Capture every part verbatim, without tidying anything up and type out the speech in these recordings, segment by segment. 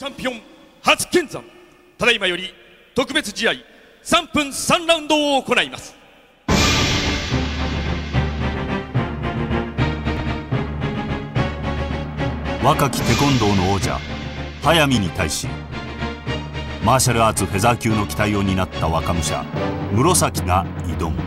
チャンピオン初見山、ただいまより特別試合さんぷんさんラウンドを行います。 若きテコンドーの王者速水に対し、マーシャルアーツフェザー級の期待を担った若武者室崎が挑む。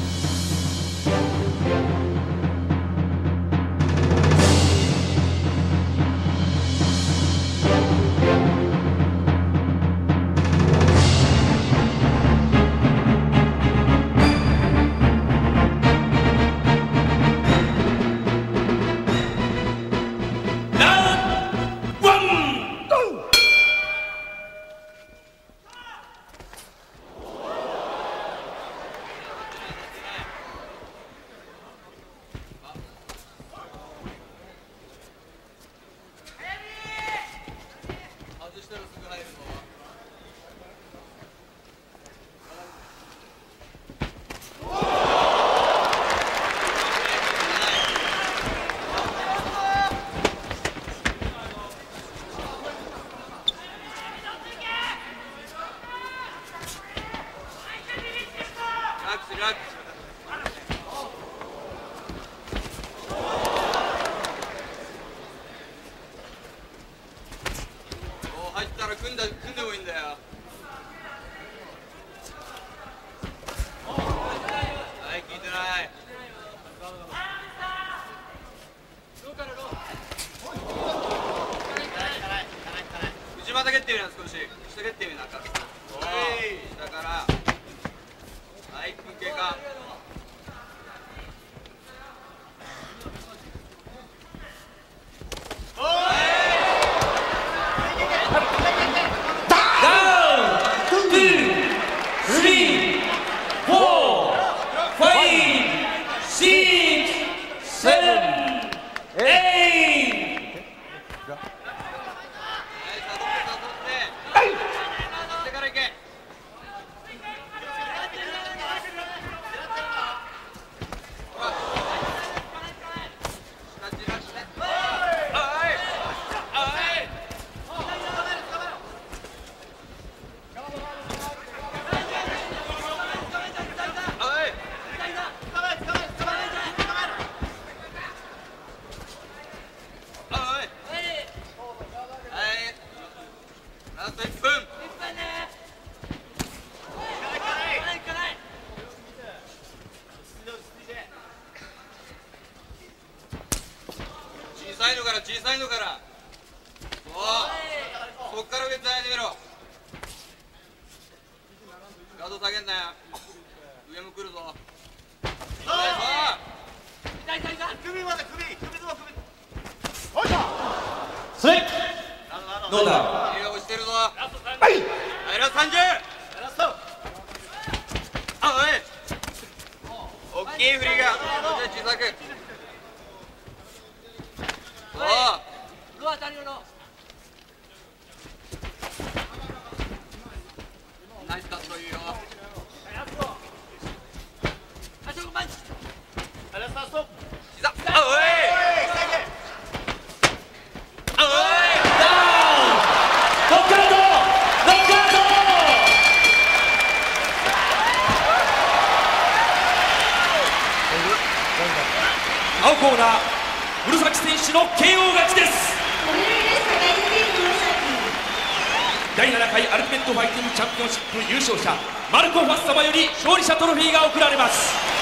入ったら組んだ組んでもいいんだよ。はい、聞いてない。内股蹴ってみな、少し下蹴ってみなか。下からはい、いっぷん経過。小さいのから小さいのからそうそっから上伝えてみろ。ガード下げんなよ。上も来るぞ。痛い痛い痛い。首まで首首と首。おいしょ。 スレイどうだ。 手が落ちてるぞ。はい、ラストさんじゅう。ラスト。あ、おい大きい振りが小さく。ナイスカットいいよ。膝。あ、おい。あ、おい。 ダウン。ノックアウト。ノックアウト。青コーナー室崎選手の ケーオー 勝ちです。だいななかいアルティメットファイティングチャンピオンシップ優勝者マルコ・ファッサマより勝利者トロフィーが贈られます。